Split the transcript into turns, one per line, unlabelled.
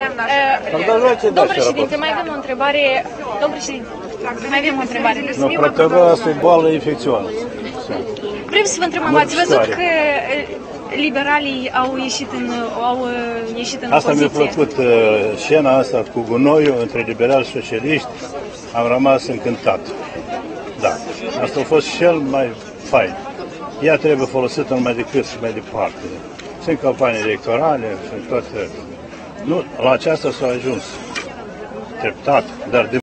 Domnul președinte, mai avem o întrebare. Domnul președinte, mai avem o întrebare.
Nu, proteava asta e boală infecțioasă.
Vrem să vă întrebăm, ați văzut că liberalii au ieșit în
asta
opoziție?
mi-a plăcut, scena asta cu gunoiul între liberali și socialiști, am rămas încântat. Da, asta a fost cel mai fain. Ea trebuie folosită numai decât și mai departe. Sunt campanii electorale și toate. Nu, la aceasta s-a ajuns treptat, dar de